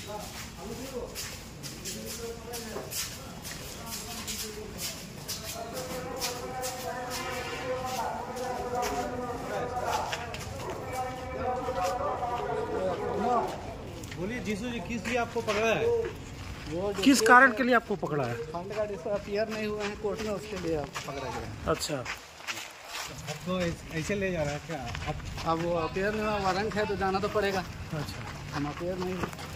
बोलिए जीसू जी, किस लिए आपको पकड़ा है? वो किस कारण के लिए आपको पकड़ा है? फंड का जिसको अपीयर नहीं हुए हैं कोर्ट में, उसके लिए पकड़ा गया है। अच्छा, आपको ऐसे ले जा रहा है क्या? अब वो अपीयर नहीं हुआ, वारंट है तो जाना तो पड़ेगा। अच्छा। हम अपीयर नहीं